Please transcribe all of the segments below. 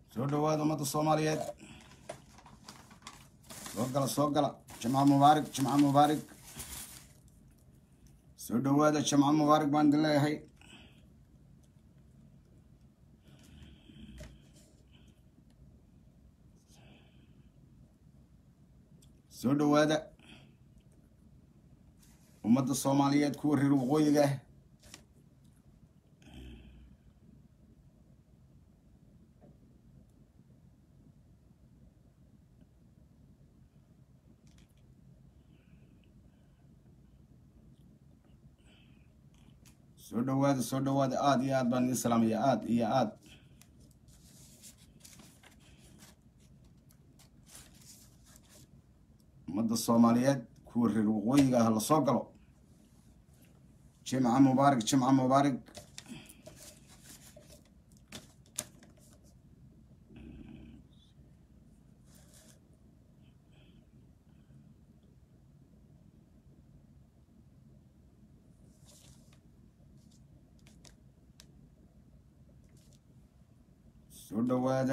soo dhawaada ummadda Soomaaliyeed soo gala jimca mubaarak soo dhawaada jimca mubaarak baan idin leeyahay soo dhawaada ummadda Soomaaliyeed kuwa reer waqooyiga ah soo dhawaada aad iyo aad baan idin salaamaya aad iyo aad ummadda Soomaaliyeed kuwa reer waqooyiga ah la soo galo jimca mubaarak soo dhawaada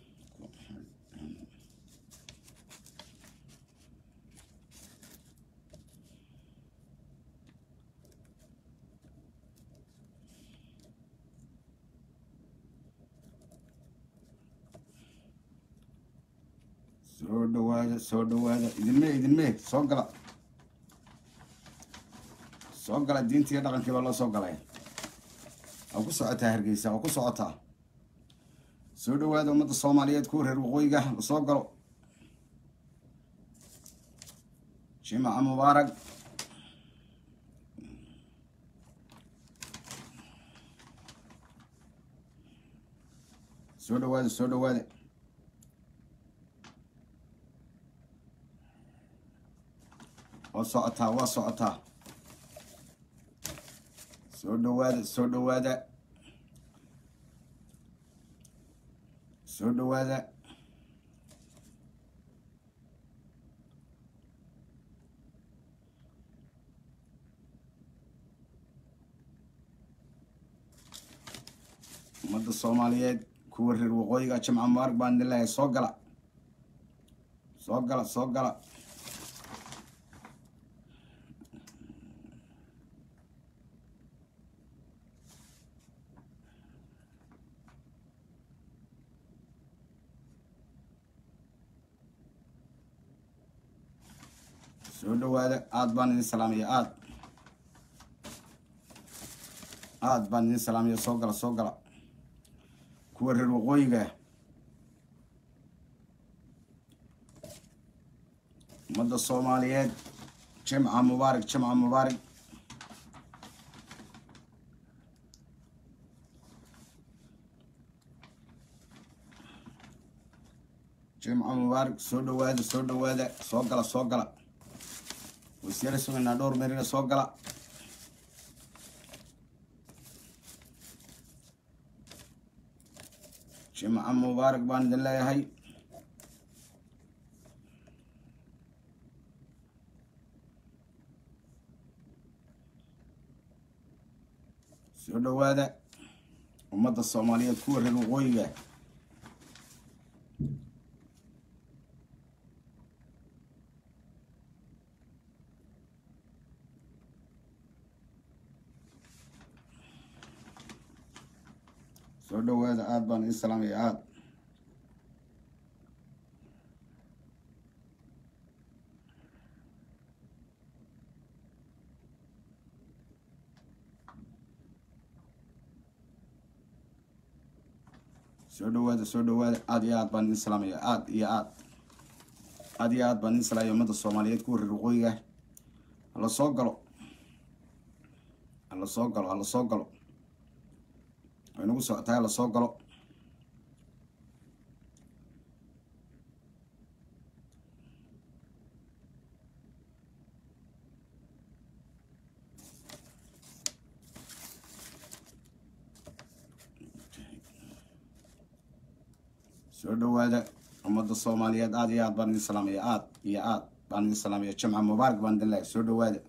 idinme soo gala diinta iyo dhaqankii baa loo soo galay oo ku socotaa Hargeysa oo ku socotaa soo dhawaada ummadda Soomaaliyeed kuwa reer waqooyiga la soo galo jimca mubaarak soo dhawaada waa socotaa soo dhawaada ummadda Soomaaliyeed kuwa reer waqooyiga jimca mubaarak baan idin leeyahay soo gala soo dhawaada aad baan idin salaamaya aad baan idin salaamaya soo gala kuwa reer waqooyiga ummadda Soomaaliyeed jimca mubaarak jimca mubaarak soo dhawaada soo gala وسيرة سوينا دور مرينا سوقلا جمعة مبارك بان الله هاي سودو هذا ومدى الصومالية كور الوغوية soo dhawaada aad baan idin salaamaya aad soo dhawaada aad iyo aad baan idin salaamaya aad iyo aad baan idin salaamaya ummadda Soomaaliyeed kuwa reer waqooyiga hala soo galo inagu socotaa la soo galo soo dhawaada ummadda Soomaaliyeed aad iyo aad baan idin salaamaya aad iyo aad baan idin salaamaya jimca mubaarak baan idin leeyahay soo dhawaada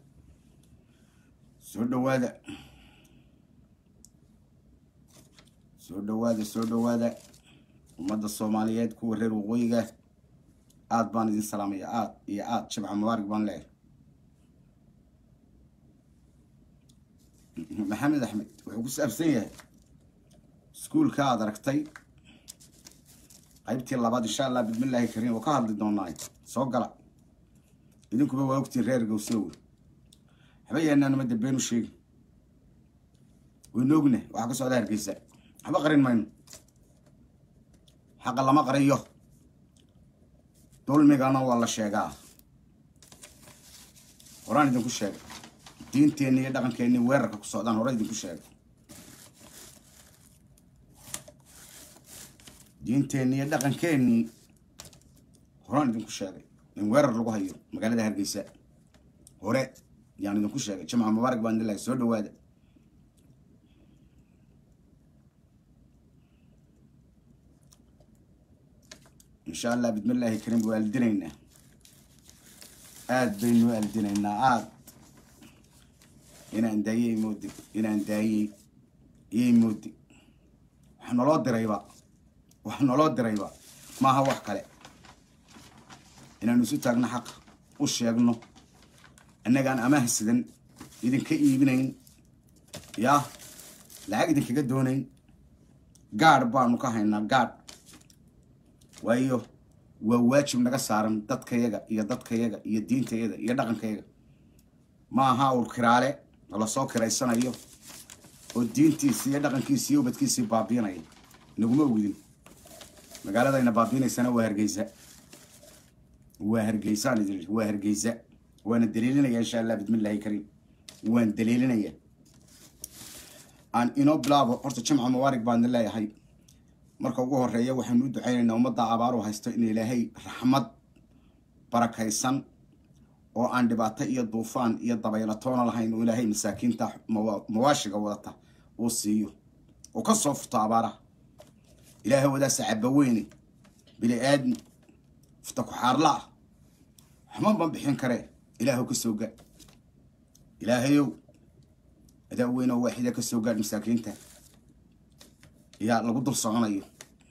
ummadda Soomaaliyeed kuwa reer waqooyiga aad baan idin salaamaya aad iyo aad jimca mubaarak baan leeyahay maxamed axmed wuxuu ku saabsan yahay iskuulka aad aragtay qaybtii labaad insha Allah bismillaahi kariim oo ka hadli doonaa soo gala idinkuba waa waqti reer gowsow habayeenana ma dambeenu sheegi ونوجنا وحق سؤال هرجيسة حبا قرين مين حق الله ما قريه دول ميجانا والله شجاع وراني دين كل شيء دين تاني يدا كان كأني ورك كسودان وراني دين كل شيء دين تاني يدا كان كأني وراني دين كل شيء من ورك لقوه هيو مقالة ده هرجيسة ورا يعني دين كل شيء جماعة مبارك باند الله سود واد إن شاء الله بسم الله الكريم والدينا آد بين والدينا آد إنا نداي يمودي إنا نداي يمودي إحنا لا دريبا وإحنا لا دريبا ما هو حكله إنا نسيتنا حق وش يجنو أنا كان أماه السدن إذن كيبنين يا لا أجدك كجدونين قار بانو كهينا قار waayo waa waajib naga saaran dadkayaga iyo diintayaga iyo dhaqankayaga ma aha ul kiraale la soo kireysanayo oo diintiisa iyo dhaqankiisa iyo badkiisa baabiinaya naguma ogidin magaaladayna baabiinaysana waa hargeysa waana daliilinaya insha Allah bismillaahi kariim waan daliilinaya aan inoo bilaabo horta jimca mubaarak baan leeyahay marka ugu horeeya waxaan u duceynaynaa ummadda abaar oo haysto in Ilaahay raxmad barakaysan oo aan dhibaato iyo duufaan iyo dabaylo toona lahayn oo Ilaahay masaakiinta mawaashiga wadata oo siiyo oo ka soo furto abaara Ilaahay wada sacab weyni bili aadmi fta ku xaarla xamaan ban bixin kare Ilaahay ka soo gaa Ilaahayow adaa weyn oo waaxida ka soo gaa masaakiinta يا لو قدر صغنايو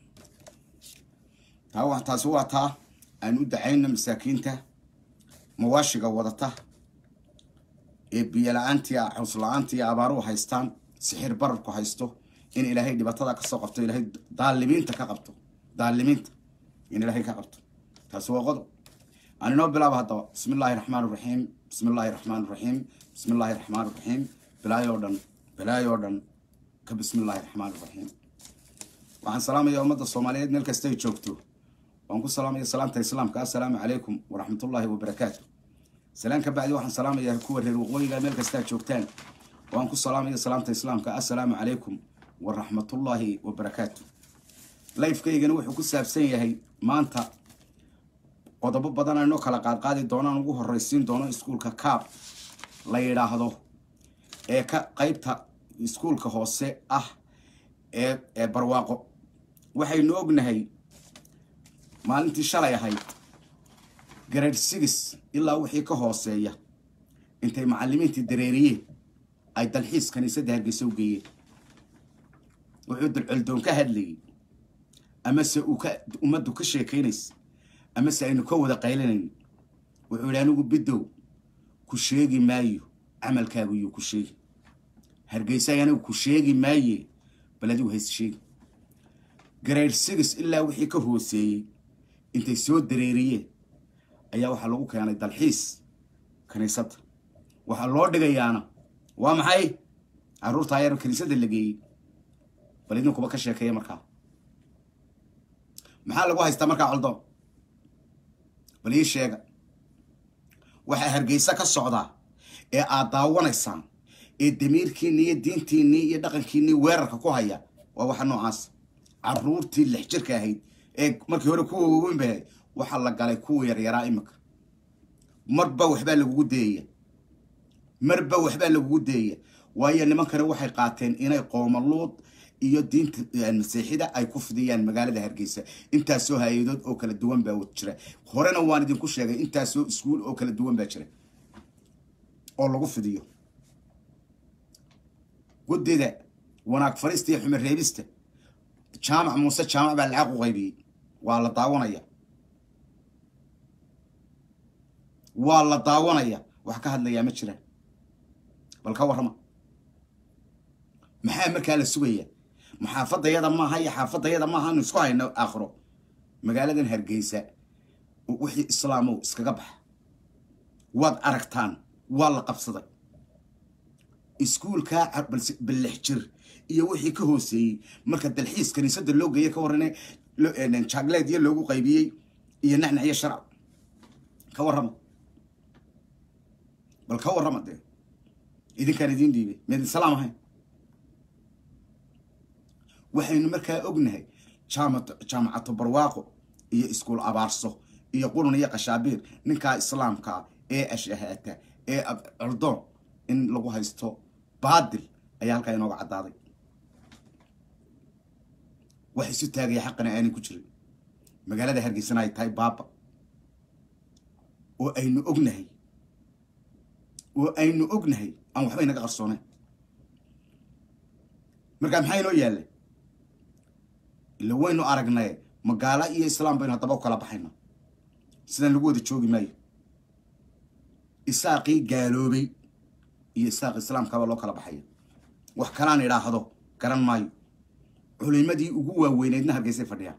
هاو تاسواتا أن ودعينا مساكينته مواشقة وضطه بيلا أنتي حصل أنتي أبارو هايستان سحر بركو هايستو إن إلهي دي بطلع كسوقفتو إلهي ظالمين تكاقبتو ظالمين إن إلهي كاقبتو تاسوا قدر أنا نوبلا بهذا بسم الله الرحمن الرحيم بسم الله الرحمن الرحيم بسم الله الرحمن الرحيم بلا يوردن كبسم الله الرحمن الرحيم waxaan salaamayaa ummadda Soomaaliyeed meel kasta ay joogto waan ku salaamayaa salaamta islaamka assalaamu calaykum wa rahmatullaahi wa barakaatuh salaanka bacdi waxaan salaamayaa kuwa reer waqooyiga meel kasta ay joogtaan waan ku salaamayaa salaamta islaamka assalaamu calaykum wa rahmatullaahi wa barakaatuh live-kaygana wuxuu ku saabsan yahay maanta qodobo badan aynu kala qaadi doonaan ugu horeysiin doono iskuulka kaab la yiraahdo ee ka qaybta iskuulka hoose ah ee barwaaqo waxaynu ognahay maalintii shalay ahayd grade 6 ilaa wixii ka hooseeya intay macallimiintii dareeriyeen ay dalxiis kaniisadda Hargeysa u geeyeen wuxuu dalcildoon ka hadlayay ama se uu ka ummaddu ka sheekeynaysa ama se aynu ka wada qaylinayno wuxuu anigu bidow ku sheegi maayo amalkaagu iyo ku sheegi Hargeysa anigu ku sheegi maayo بلدي وهيس شيء grade 6 إلا وحي كهوسي أنت سود دريرية أيها وحلو كان الدلحيس كنيسة وحلو دقيانا وامحي عرور طاير الكنيسة اللي جاي بلدنا كوبا كشيكية مركا محل جوها يستمر كعلضة بليه الشيء وحي هرجيسة كالصعدة أعطاونا السام الدمير كيني الدين تيني يدقن كيني ويرك كوهيا وواحد نوعاس عرورتي اللي حجر كاهيد مركي هوري كوه وين بهاي وحلق علي كوه يرى إمك مربا وحبال لقودية مربا وحبال لقودية وهي اللي ما كانوا وحي قاتين إنا قوم اللوط iyo diinta Masiixida ay ku fidiyaan magaalada Hargeysa intaas soo hay'adood oo kala duwan baa jira horena waan idin ku sheegay intaas soo iskuul oo kala duwan baa jira oo lagu fidiyo gudida wanaag fariista iyo xumar reebista jaamac muuse jaamac baa lacag u qaybiyey waa la daawanaya wax ka hadlayaa ma jiraan bal ka warrama maxaa markaa la sugaya maxaafadayada maaha iyo xaafadayada maaha inu isku hayno aakhiro magaaladan Hargeysa wixii islaamow iskaga baxa waad aragtaan waa la qabsaday iskuulka bilix jir iyo wixii ka hooseeyay marka dalxiis kaniisada loo geeyay ka waranay chocolate iyo loogu qaybiyay iyo nacnac iyo sharc ka warrama bal ka warrama de idinkaan idin dhiibay mid salaam ahayn waxaynu markaa ognahay jaamacatu barwaaqo iyo iskuul abaarso iyo qurun iyo qashaabiir ninka islaamka ee ashahata ee ardoon in lagu haysto baadil ayaa halka inooga cadaaday wax isu taagay xaqna aanay ku jirin magaalada Hargeysa ay tahay baaba oo aynu ognahay aan waxba inaga qarsoonay marka maxay noo yaale ila waynu aragnay magaala iyo islaam baynu hadaba kala baxayna sidaan lagu wada joogi maayo isaaqi gaaloobay iyo isaaq islaamka loo kala baxay wax kala aan iraahdo garan maayo culimadii ugu waaweyneedna Hargeysa fadhiya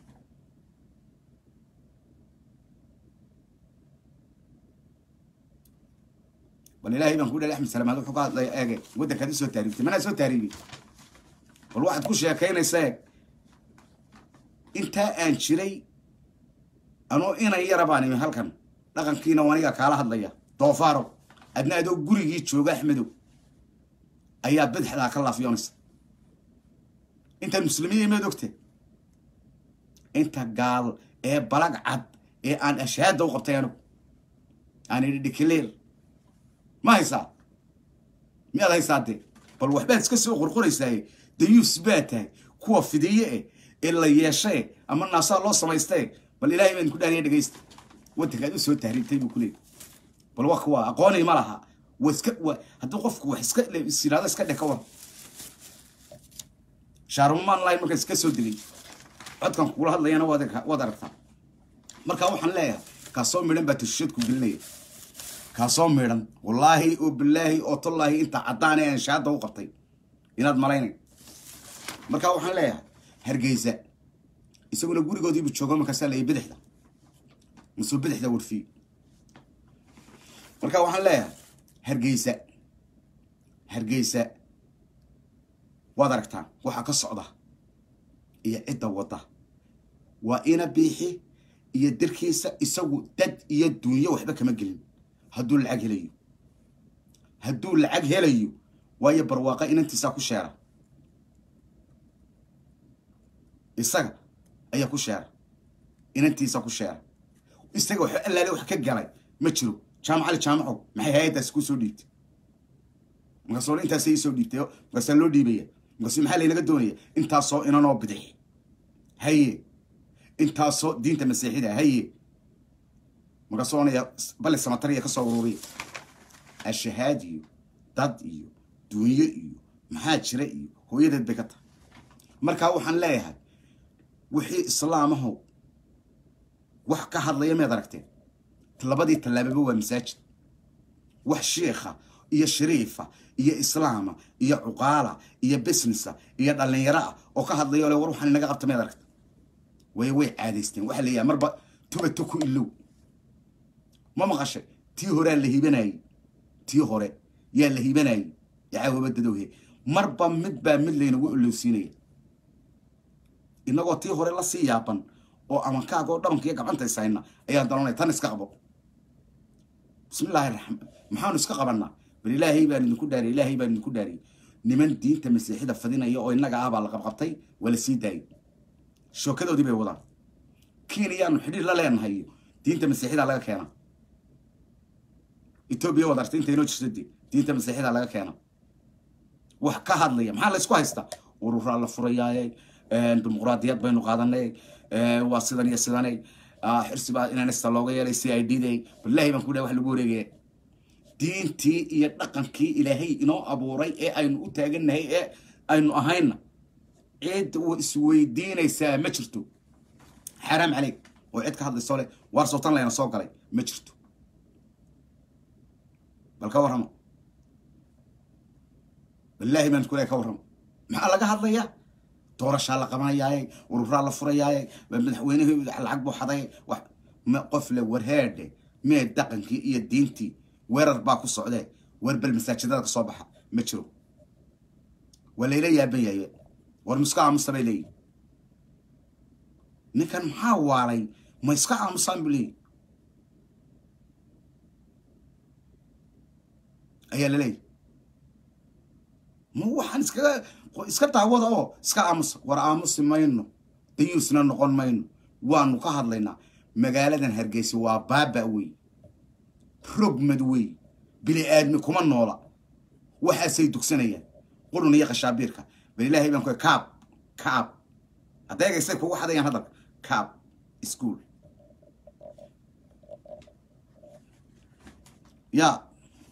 والله بنقول له أحمد سلام هذا حقات لا أجي ودك هذا سو تاريخ ما أنا سو تاريخي والواحد كل شيء كأنه ساق أنت أنشري أنا يرباني من هالكن لكن كينا وانيا كاله هذا طوفارو أدنى دو جوري يشوف أحمدو أيها بدح ذاك الله في يونس أنت المسلمين ما دكتي أنت قال إيه بلغ عد إيه أن أشهد وقبتينه أنا ديكلير ما يصير ماذا يصير بل وحبات سكسو قرقور يساي ديوس باته كوا فديه إلا يشاء أما الناس الله سمايستي بل إلهي من كل هذه دقيست وأنت قاعد تسوي تهريب تيجي كلي بل وقوا أقاني مالها هتوقف وحسك السير هذا سكت كوا شارمان لاين ممكن سكسو دلي عد كان كل هذا أنا وادرتها مركا وحن لا كاسون ملين بتشيد كبلني كاسون ميران والله وبالله وطالله انت عداني ان شهاده وقبتي inaad maleynay marka waxaan leeyahay Hargeysa isaguna gurigoodii bu joogo marka salay bidixda musu bidixda warfi marka waxaan leeyahay Hargeysa waad aragtaan waxa ka socda iyo cidda wada waa ina biixi iyo dirkiisa isagu dad iyo duunyo waxba kama gelin هدول العق هليو ويا برواقة إن أنت ساكو شارع الساق أي كو شارع إن أنت ساكو شارع استجوا إلا لو حكيت جراي متشرو شامع على شامعه ما هي هيدا سكو سوديت مقصور أنت سي سوديت مقصور لو ديبية مقصور محل هنا الدنيا أنت صو إن أنا بدح هي أنت صو دين تمسيحي ده هي مقصون يا بل السمطرية كصوروري الشهادي ضد دنيا محاجرة هو يدد بكتها مركا وحن لايها وحي إسلامه وحكا هذا يوم يدركتين طلبدي تلاببوا مساجد وح شيخة يا شريفة يا إسلامة يا عقالة يا بسنسة يا دلنيراء وكا هذا يوم وروح أنا نقرت ما يدركت وي عادستين وحلي يا مربى تبتكو إلو ما مغشى تي هورا اللي هيبناي تي هورا يا اللي هيبناي يعاو بددوه مربى مدبا ملي نقول له سينيه إنه تي هورا لا سيابن أو أمكاغو دمك يا قبنت يساينا أيا دلوني تنس كقبو بسم الله الرحمن محاون اسك قبنا بالله بان نكون داري الله بان نكون داري نمن دين تمسيحيدا فدينا يا او انغا ابا لا قبقبتay wala sii daay shookadoodii bay wadaan Keeniyaan xiriir la leenahay diinta masiixida laga keenaa Ethiopia wadartay inta inoo jirtay diinta masiixida laga keenaa wax ka hadlaya maxaa la isku haystaa urur la furayaay dimuqraadiyad baynu qaadanay waa sidan iyo sidanay xirsiba inaan istalooga yeelay CID day billahi baan ku dhahay wax lagu wareegay diintii iyo dhaqankii ilaahay inoo abuuray ee aynu u taaganahay ee aynu ahayna عيد وإسويدين يسا مجرتو حرام عليك وعيد كهذا الصلاة وارسلطان لنا صوق علي مجرتو بالكورهم بالله ما نقول لك كورهم ما لقى هذا يا تورش على قماية ياي ورفع على فرياي مدحوينه على عقبه حضاي ما قفله ورهاد ما دقن كي دينتي ورر باكو السعودية ور بالمساجدات الصباح مجرو ولا إلي بيا والمسكعة مستبيلي نكن محاوري ما يسكعة مستبيلي أيه للي مو واحد اسكت عوضه اسكت عمس ورا عمس ما ينو ديوسنا نقول ما ينو وانو كهر لنا مقالة هرجيسي وباب قوي رب مدوي بلي آدم كمان نولا واحد سيدك سنية قولوا نياق الشعبيرك بالله يبان كاب أتاك يسيك واحد يعني هذا كاب سكول يا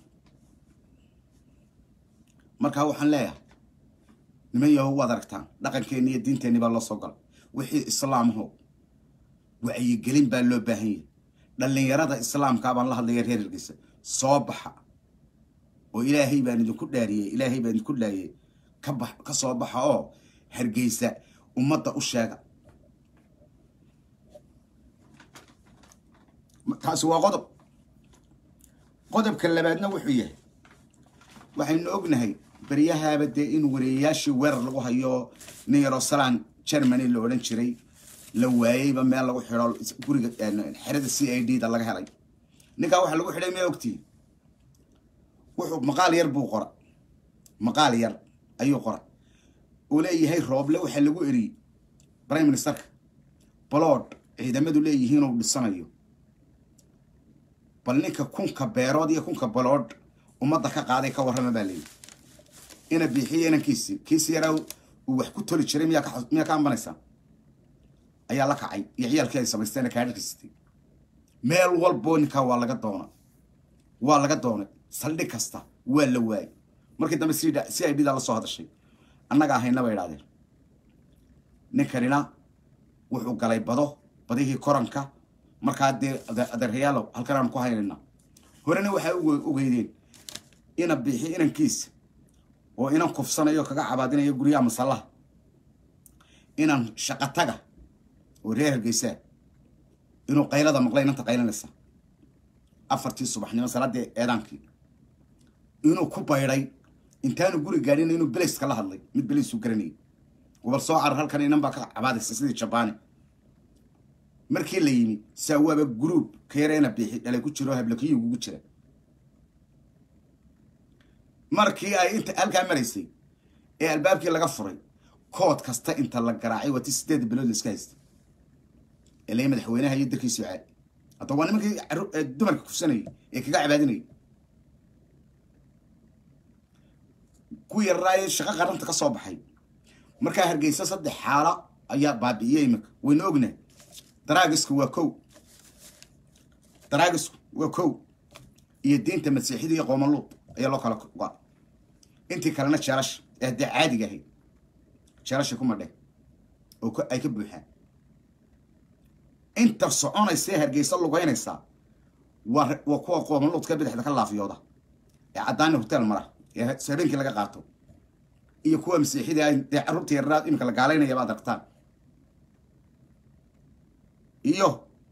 marka waxaan leeyahay nimayo waa daragtaan dhaqankeena iyo diinteena baa loo soo galay wixii islaamho wacyi gelin baa loo baahan yahay dhalinyarada islaamka baan la hadlay reerkiisa soo baxa oo ilaahay baan idinku dhaariyay ka soo baxa oo hargeysa ummadda u sheega taasi waa qodobka labaadna wuxuu yahay waxaynu ognahay بريها بدي إن ورياش ور لقوها يو نيروسلان جرماني اللي ولن شري لواي بما لقو حرال قرية حرد CID ده لقى هلاي نكا واحد لقو حري مية وقتي وحو مقال يربو قرأ مقال ير أيو قرأ ولي هاي روب لو حلقو إري برايم منستر بلود إذا مدو لي هينو بالسنة يو بلنكا كون كبيرودي كون كبلود ومضى كقاعدة كورها مبالي إنا بيحيي أنا كيسي يراو وحكو تولي تشري ميا كام بنيسا أيا لك عي يعيال كيسا بيستينا كاري كيستي ميل والبوني كا والا قدونا سالدي كاستا ولا واي مركي دام CID دا لسو هذا الشيء أنا قاهينا بيرادير نكرينا وحو قلاي بديه كورانكا مركا أدر هيالو هالكرام كو هايلنا هورينا وحي اوغيدين إنا بيحيي إنا كيس وإنا كفصنا يو كغا عبادنا يو غريا مصالح إنا شقتاغا ورير جيسا إنو قيلة مقلين أنت قيلة لسا أفرتي الصبح نما صلاة إيرانكي إنو كوبا يراي إنتانو قولي قارين إنو بليس كالله هالله مد بليس وكراني وبرسو عرهال كان إنام باكا عبادة سيدي تشاباني مركي اللي يمي سوا بجروب كيرينا بيحي اللي كوتشروها بلكيو وكوتشرا markii ay inta halka mareysay ee albaabkii laga furay kood kasta inta la garaacay wati 8 bilood iska haystay ilaa madaxweynaha iyo dalkiisa caadi hadda waa nimankii dumarka kufsanay ee kaga cibaadinay ku yaraay shaqo qaranta ka soo baxay marka hargeysa saddex xaala ayaa baabi'iyay imika wayna ognahay daraagisku waa kow iyo diinta masiixida iyo qoomaluud ayaa loo kala go'ay intii kalena jarash ee caadiga ahayd jarash kuma dheh oo ay ka buuxaan inta soconaysa hargeysa lugaynaysa waa kuwa qoomaluud ka bidixda ka laafiyooda ee cadaan hotel mara ee sabeenkii laga qaato iyo kuwa masiixida ay carruurta yaraad imka la gaaleynaya baad aragtaan iyo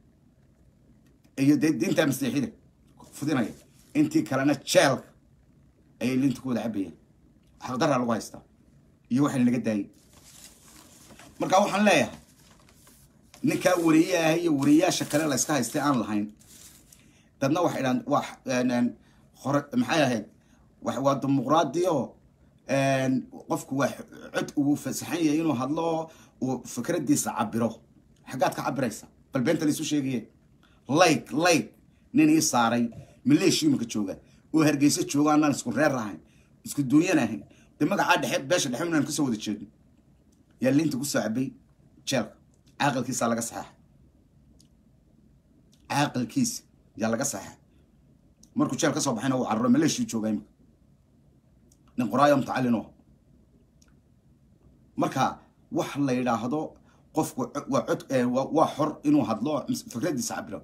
diinta masiixida fudinaya intii kalena jeel ay linta ku wada cabayeen xaqdara lagu haystaa iyo waxa laga daayay marka waxaan leeyahay ninka wariyaha iyo wariyaasha kale la iska haystay aan lahayn dadna wax ilaa wax maxay ahayd wax waa dimuqraadiyo qofku wax cod uu fasaxan yahay inuu hadlo oo fikradiisa cabiro xagaad ka cabiraysa bal beenta la isu sheegay like nin ii saaray maleeshii marka jooga oo hargeysa jooga aan isku reer rahay isku duunyanahay de magaca dhexe beesha dhexe inaan ka soo wada jeedno yaa linta ku saacbay jeelka aqalkiisa laga saxaa aqalkiisa yaa laga saxaa markuu jeel ka soo baxayna uu carro maleeshii jooga imka nin qoraayo mutacallino marka wax la yiraahdo qofku waa cod waa xor inuu hadlo fikradiisa cabiro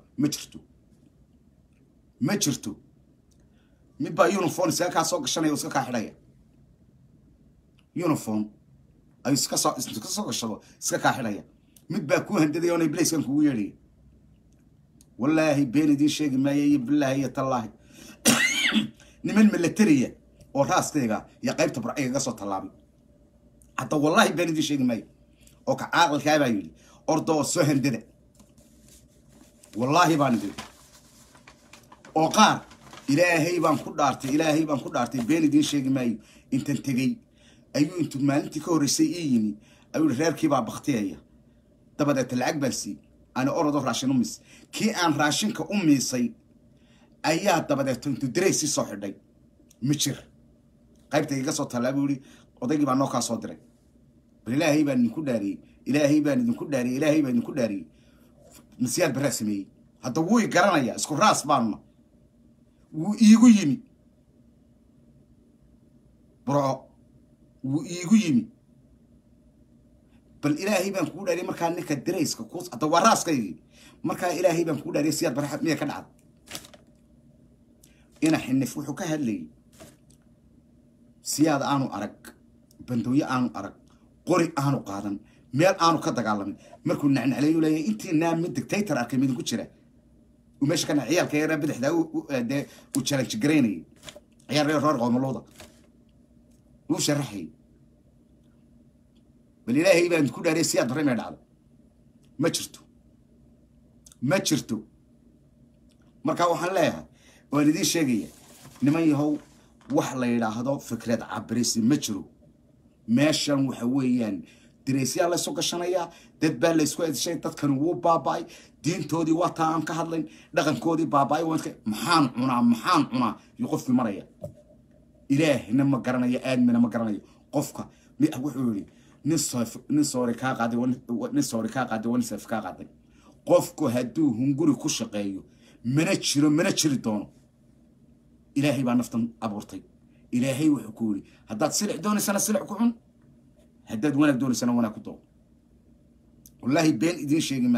ma jirto mid baa uniform iska ka soo gashanaya iska ka xidhaya uniform ay iska soo gashado iska ka xidhaya mid baa ku handaday oo iblis kan kugu yeeray wallahi been idin sheegi maayay billahi ya tallahi niman militariya oo raaskayga ya qaybta burciga ka soo talaabay hatta wallahi been idin sheegi maayay oo ka aqalka baa yiri ordo soo handada wallahi baan idin oo qaar ilaahay baan ku dhaartay been idin sheegi maayay intan tagay ayuu intu maalintii ka horeysay yimi ayuu reerkii baa baqtiyaya dabadeed lacag balsi ana orado raashin umis kii aan raashinka umisay ayaa dabadeed intu direysii soo xidhay mijir qaybta iga soo talaabay odaygii baa noo ka soo diray ilaahay baan idinku dhaariyay مسياد برسمي هذا هو يقرنيا اسكو راس باننا ويجو يمي برا ويجو يمي بالإلهي بان كودا لي مركان نك الدريس كوس هذا وراس كي مركان إلهي بان كودا لي سياد برحت مية كنعد إنا حن نفوحو كهاللي سياد آنو أرق بندوية آنو أرق قري آنو قادم ميل آنو كدقالمي مركو نعن عليه ولا انتي نام من دكتاتر أركي ميدن كتشرة وماش كان عيال كيرا بدح دا وتشالنج جريني عيال ريال رارغو ملوضة وشرحي بالإلهي يبان كل هذه سياد بريمي العالم ما شرتو مركا وحن لها والدي الشيقية نمي هو وحلا يلاحظوا فكرة عبريسي مجرو ماشان وحويان دريسيا الله سوق الشنايا دبل لسكوت شيء تذكروا وو باباي دين تودي وطعم كهذلين دقن كودي باباي وانك محان عنا يقف في مريا إله إنما قرنا يا آدم إنما قرنا يا قفك وحولي نصوري كاقادي ونسف كاقادي قفك هدو هنقولي كوش قايو منتشر دونه إلهي بقى نفتن أبورتي إلهي وحكولي هدات سلع دوني سنة سلع كعون هداد وانا دوني سنة وانا كتو والله بين إدين شيء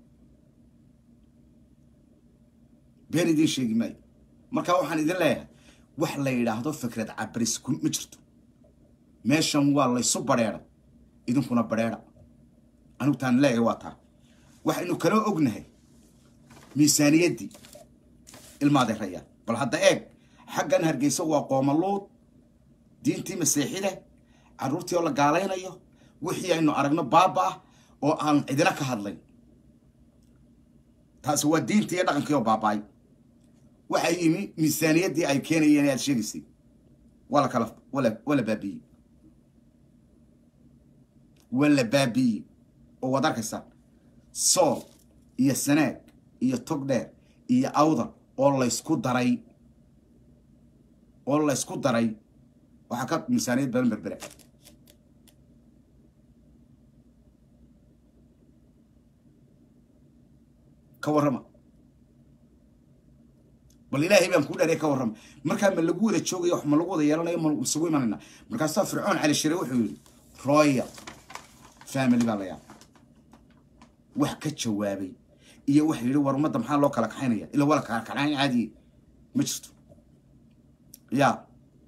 ماي مركا وحان إذن لايها وحلا يلاحظوا فكرة عبريس كن مجرتو ماشان والله يصب بريرا إذن كنا بريرا أنو تان لاي واتها وحا إنو كلو أقنهي ميسانية دي الماضي الريال بل حتى حقا هرقيسو وقوم اللوط دينتي مسيحية عرورتي ولا قالين أيوه وحيا إنو أرقنا بابا وأن إدراك هادلين تاسوا دينتي يدقن كيو باباي وحيمي ميزانية دي أي كينا ينال شيريسي ولا كلف ولا بابي وودارك الساب صول إيا السناك إيا التقدير إيا أوضا والله يسكو داري وحكات ميزانية بان بربرة كورما والإلهي بان كل هذا كورما مركان من لقوه تشوقي يحمل لقوه يلا يوم مسوي مننا مركان صار فرعون على الشريوح رويا فاميلي بالله وحكت شوابي إيه وحي لو ورمضة محل لو كلك حينية إلا ولا كلك حين عادي مجرته يا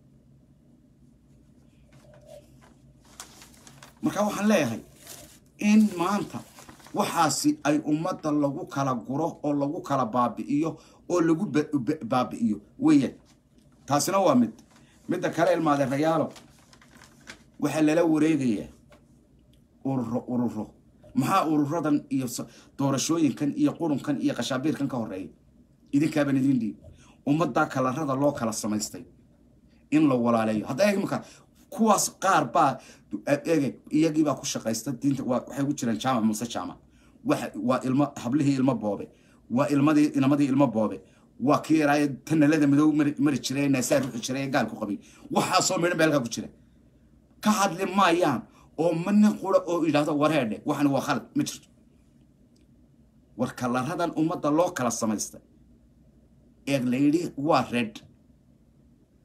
مركان وحن لا إن ما أنت وحاسي أي أمة لو كلا جروه أو لو كلا بابئيو أو لو بابئيو ويا تاسنا مد كلا الماذا رجاله وحلا لو ريجيه أورو ما أورودن دورشوين كان يقولون كان قشابير كان كهري إذا كابن الدين دي أمة كلا هذا الله كلا سمايستي إن لو ولا عليه هذا يجمع كواس قاربا يجي بقى كوش قيست الدين وحيقول شرن شامع موسى شامع والم حبله المبوبة والمدي المبوبة وكيراي تنلذ مدو مرتشري نسار مرتشري قال كوقبي وحصل من بالك كوشري كهاد لما يام أو من قول أو إذا ورهده وحنا وخل متر وركلا هذا الأمة الله كلا سمايست إغليدي وارد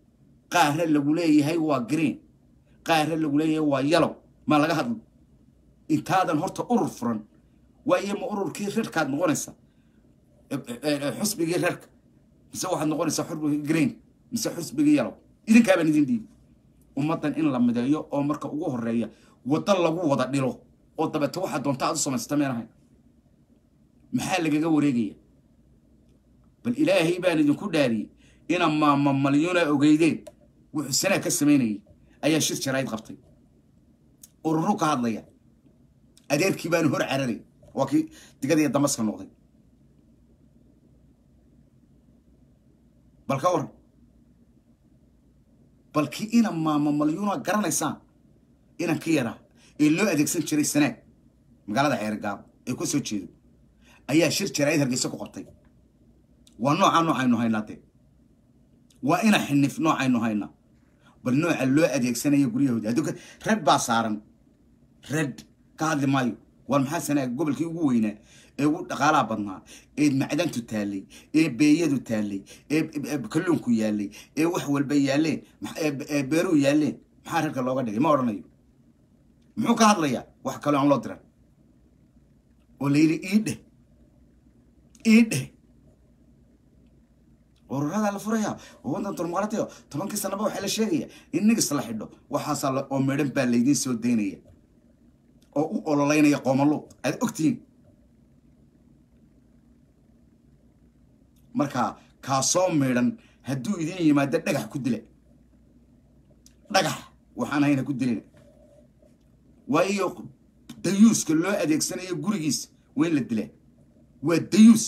قاهر اللي قوليه هاي وجرين قاهر اللي قوليه هو يلو ما لقى هذا intaadan horta urur furan waayo ma ururkii reerkaad noqonaysa xusbigii reerka mise waxaad noqonaysaa xusbigii green mise xusbigii yellow idinkaaban idin dhiibi ummadan in la mideeyo oo marka ugu horeeya wada lagu wada dhilo oo dabeeto waxa doonta aad u samaysata meenahay maxaa lagaga wareegaya bal ilaahay baan idinku dhaariyay ina ma malyuuna ogeydeen wuxuu sanad ka sameynayay ayaa shir jarayd qabtay ururu ka hadlaya adeerkii baan hor cararay waa kii digada Damaska noqday bal ka war balki ina ma malyuuna garanaysan ina ka yara ee loo adeegsan jiray sanad magaalada Xeergaab ee ku soo jeedo ayaa shir jarayd Hargeysa ku qabtay waa nooca aynu haynaa waa ina xinif nooca aynu haynaa bal nooca loo adeegsanayo guriyahooda haduu red baa saaran red ka hadli maayo waa maxaa sanad gobolkii ugu weynaa ee ugu dhaqaalaha badnaa ee macdantu taalay ee beeyadu taalay ee kalluunku yaalay ee wax walba yaaleen beeru yaaleen maxaa reerka looga dhigay ma oranayo muxuu ka hadlayaa wax kale aan loo diran oo leeyri iidhe ururada la furaya oo wadan turmaqlatayo 10 sanaba waxa la sheegaya in nigis la xidho waxaas oo meedhan baa leeydiin soo deynaya oo u ololeynaya qoomalo aad ogtiin marka ka soo meedhan haduu idin yimaado dhagax ku dile dhagax waxaan hayna ku dilin waayo dayuuska loo adeegsanayo gurigiis weyn la dilay waa dayuus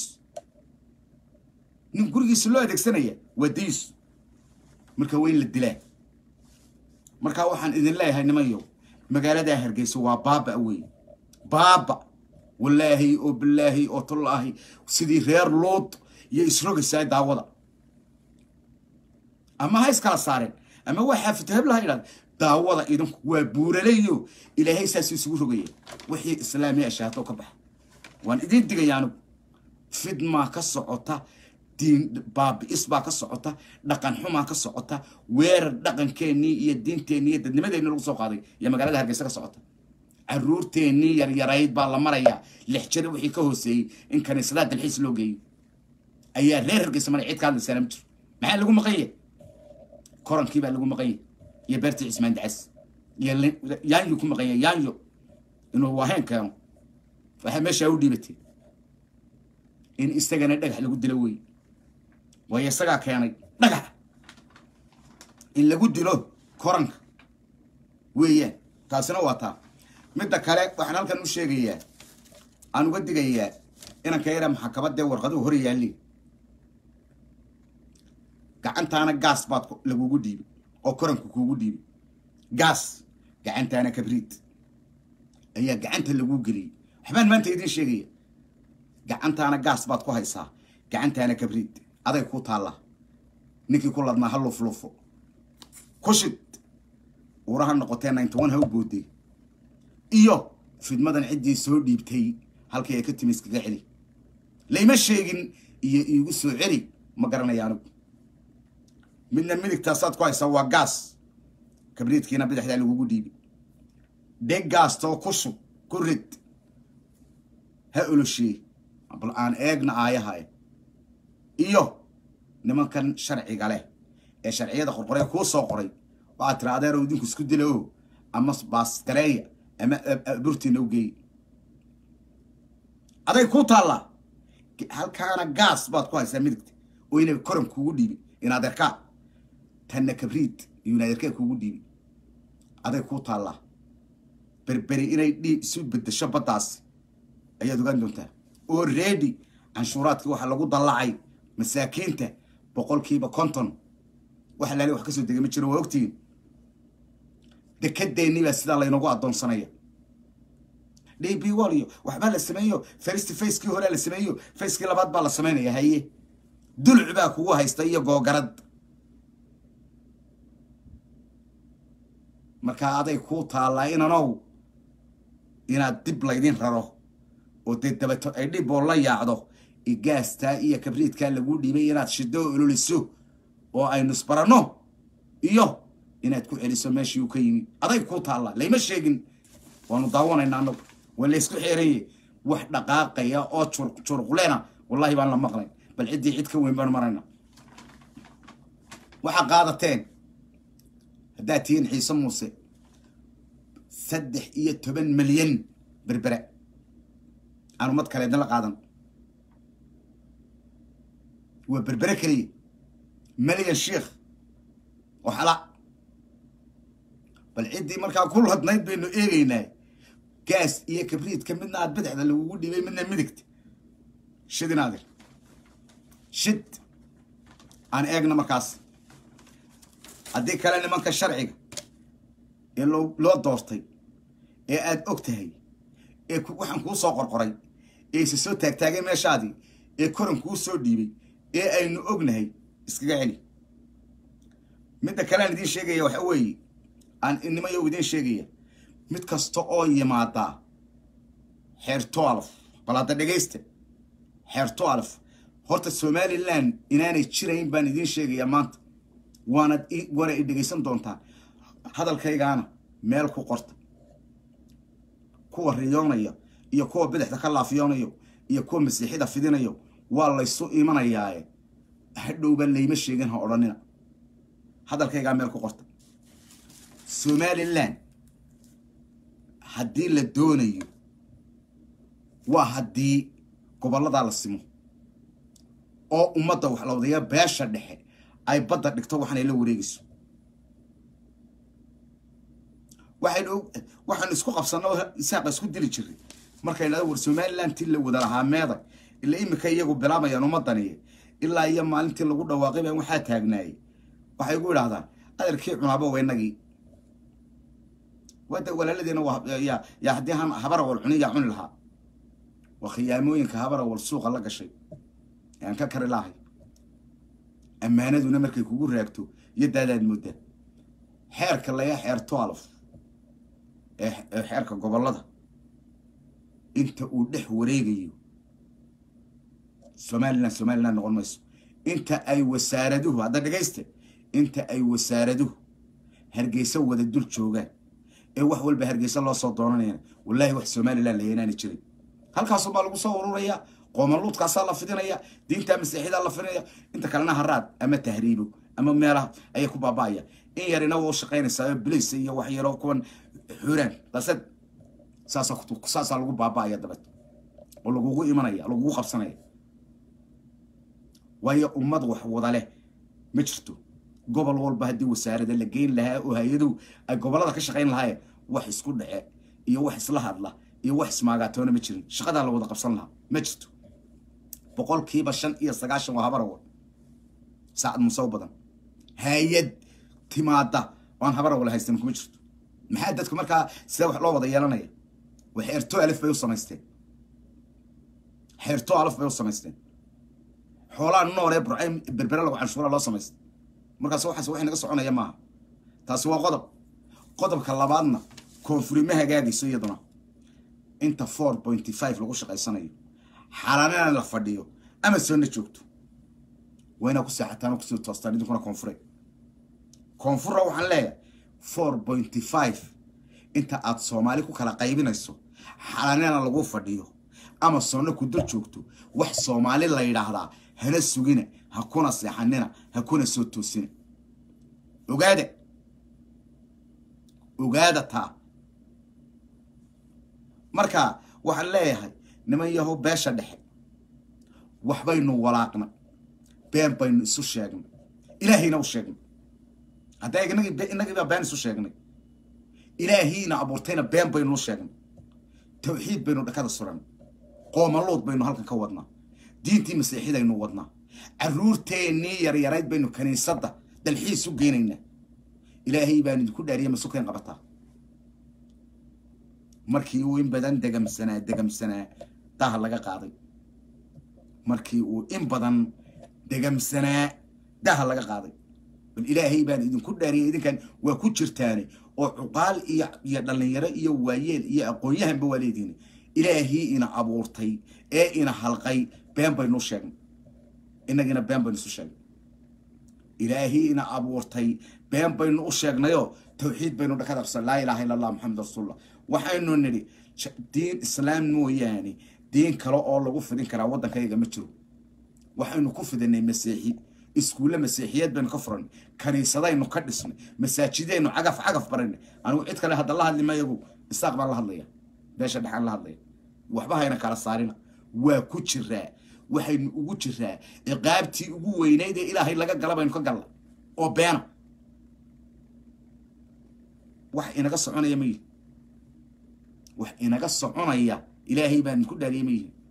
nin gurigiis loo adeegsanaya waa dayuus marka weyn la dilay marka waxaan idin leeyahay nimayo magaalada Hargeysa waa baaba weey baaba wallahi oo billahi oo tallahi sidii reer lood iyo isrogaysaa daawada ama ha iskala saareen ama waxa fitahab la yiraahdo daawada idinku waa buuraleeyo ilaahay saas isugu rogay wixii islaamiga ashaato ka bax waan idin digayaan fidma ka socota diin baab isba ka socota dhaqan xuma ka socota weer dhaqankeeni iyo diinteeni iyo dadnimadeena lagu soo qaaday iyo magaalada Hargeysa ka socota caruurteeni yarayd baa la maraya lix jir wixii ka hooseeyay in kaniisada dalxiis loo geeyo ayaa reer Hargeysa mar ciid ka hadla salaam jir maxaa lagu maqayay korankii baa lagu maqayay iyo beerti Ismaan Dacas yaanyo ku maqayay yaanyo inuu waaheen kaano waxa meesha u dhibatay in isagana dhagax lagu dilo way way isaga keenay dhagax in lagu dilo koranka weeyaan taasina waa taa midda kale waxaan halkan u sheegayaa aan uga digayaa inaan ka yaraa maxkamadda warqaduhu hor yaali gacantaana gas baad lagugu dhiibay oo koranku kuugu dhiibay gas gacantaana kabriid ayaa gacanta lagu geliyay waxbaan maanta idin sheegaya gacantaana gas baad ku haysaa gacantaana kabriid aday ku taala ninkii ku ladnaa hal luflufo kushid uraha noqotay 91 ha u booday iyo fidmadan cidii soo dhiibtay halkii ay ka timis kaga xili leeyma sheegin iyo igu soo celi ma garanayaan midna midigtaasaad ku haysaa waa gas kabriidkiina bidixda lagugu dhiibay deeg gas too kusub ku rid ha ulushii bal aan eegna aayahay iyo nimankan sharciga leh ee sharciyada qorqoray ku soo qoray waa tiraadeen oo idinku isku dilo ama baas gareeya ama burtina u geey aday ku taala halkaana gas baad ku haysaa midigta oo inay koran kuugu dhiibay in adeerka tan kabriid iyo adeerka kuugu dhiibay aday ku taala berberi inay isu bedesho badaas ayaad ogaan doontaa already canshuuraadka waxa lagu dalacay masaakiinta 50% waxa la leeyahay wax ka soo degay ma jiro waa ogtiin dekedeeni baa sida la inagu adoonsanaya DB waliyo waxba la sameeyo first face kii hore la sameeyo face kii labaad baa la sameeynaya haye dulc baa kugu haysta iyo googarad marka aday ku taala inaad dib laydin raro oo dabato ay dhib oo la yaacdo igaasta iyo kabriidka lagu dhibay inaad shido ululiso oo ay nusbarano iyo inaad ku celiso meeshii uu ka yimi aday ku taala leeyma sheegin waanu daawanayna ولا يسكو حيري wax dhaqaaqaya oo jurqulena wallahi baan la maqlay bal cidii cid ka weyn baan marayna waxa qaadateen hadaatiin xiisa muuse 13 milyan berbera aan umad kale la qaadan waa berbera kaliya milyan sheekh وحلا بل عدي مركا كل هاد نايت بينو ايغينا كاس إيه كبريت كمدنا عاد بدح اللي ودي بي منا مدكت شد نادر شد عن ايغنا مركاس عدي كلا نمانك الشرعي لو دورتي ايه اد اوكتهي ايه وحن كو سو قرقري ايه سو تاغتاغي ميشادي ايه كورن كو سو ديبي ايه اينو اوغنهي اسكغا علي مدة كلام دين شيء waxa weey aan inima yow sheegaya mid kasto oo yimaada xeer 12 balada dhageysta xeer 12 horta Somaliland inaanay jirayn baan idin sheegaya maanta waana dhageysan doontaa hadalkaygaana meel ku qorta kuwa riyoonaya iyo kuwa bidixda ka laafiyoonayo iyo kuwa masiixida fidinayo waa la isu imanayaaye hadhowba leeyma sheegan ha oranina هذا الكي قام يلقو قرطة Somaliland هدي للدوني وهدي قبل الله على السمو أو أمضى وحلو ذي باشا دحي أي بدر نكتب وحنا يلو ريجس واحد نسكو قفصنا يساق يسكو ديري جري مركا يلاور Somaliland تلو ودرها ماذا إلا إما كي يجو بلامة يا نمضنية إلا أيام ما أنت اللي قلنا واقبة وحات هاجناي waxay ugu yiraahdaan adeerkii cunaabo weynagii wada walaaladina ya hadii habar wal cuniga cun laha wa khiyaamooyinka habar wal suuqa la gashay aan ka kari lahay amaanaduna markay kugu raagto yadaadaad muddo xeerka la xeer 12 xeerka gobolada inta uu dhex wareegayo Somaliland noqon mayso inta ay wasaaraduhu hada dhageystay انت اي وسارده هرجيسه ودا دول جوغان اي wax walba hargeysa loo soo doonanayna wallahi wax Somaliland leeyana jirin halkaas oo lagu soo ururaya qoomaluudkaas la fidinaya diinta masiixida la fidinaya inta kalena haraad ama tahriibo ama meelaha ay ku baabaaya in yarina oo shaqeynaysa bliis iyo wax yaro kuwan xuraan dasad saasa lagu baabaaya dabad oo lagu imanaya lagu qabsanaya way ummad wax wada leh ma jirto gobol walba hadii wasaarada la geyn lahaa oo hay'adu ay gobolada ka shaqeyn lahaayeen wax isku dhace iyo wax isla hadla iyo wax ismaagaatoona ma jirin shaqada la wada qabsan lahaa ma jirto boqolkiiba 95 waa habar wal saacad musaw badan hay'ad timaada waan habar wal haysan kuma jirto maxaa dadku markaa sida wax loo wada yeelanaya waxeerto alif bay u samaysteen xeerto alif bay u samaysteen xoolaha nool ee Ibrahim berbera lagu canshuura loo samaystay markaas waxaas wax inaga soconaya ma taas waa qodobka labaadna koonfurimaha hagaagayso iyaduna inta 4.5 lagu shaqeysanayo xalanana la fadhiyo ama soo joogto wayna ku saaxataan ku soo toostaan idinkuna koonfura waxaan leeyahay 4.5 inta aad Soomaali ku kala qaybinayso xalanana lagu fadhiyo ama soo ku dul joogto wax Soomaali la yiraahdaa hana sugina hakuna seexanina hakuna soo toosina ogaada ta marka waxaan leeyahay niman yahow beesha dhexe waxbaynu walaaqna been baynu isu sheegnay ilaahayna u sheegnay haday inaga been isu sheegnay ilaahayna abuurtayna been baynu sheegnay tawxiid baynu dhakada suran qoomaluud baynu halkan ka wadnaa diintii masiixida aynu wadnaa caruurteennii yaryarayd baynu kaniisada dalxiis u geenayna ilaahay baan idinku dhaariyay masuukeen qabataa markii uu in badan degamsanaa taa laga qaaday markii uu in badan degamsanaa taa laga qaaday bal ilaahay baan idinku dhaariyay idinkan waa ku jirtaane oo cuqaal iyo dhalinyaro iyo waayeel iyo aqoonyahanba waleediin ilaahay ina abuurtay ee ina halqay been baynu sheegnay inagina been baynu sheegnay إلهي إنا أبورتي بين بين أشيغنايو توحيد بين دكتور لا إله إلا الله محمد رسول الله وحينو نري دين إسلام مو يعني دين كلا الله وفدين كلا ودن كيغا مجرو وحينو كفدني مسيحي اسكوله مسيحيات بين كفرن كنيسدaynu ka dhisnay masaajidaynu cagaf baranay anu cid kale hada la hadli ma yagu istaaqbal la hadlaya beesha dhaxan la hadlaya waxba hayna kala saarina waa ku jiraa waxaynu ugu jiraa iqaabtii ugu weynayd ee ilaahay laga galabaynu ka galna oo beena wax inaga soconaya ma yihin wax inaga soconaya ilaahay baan ku dhaariyay ma yihin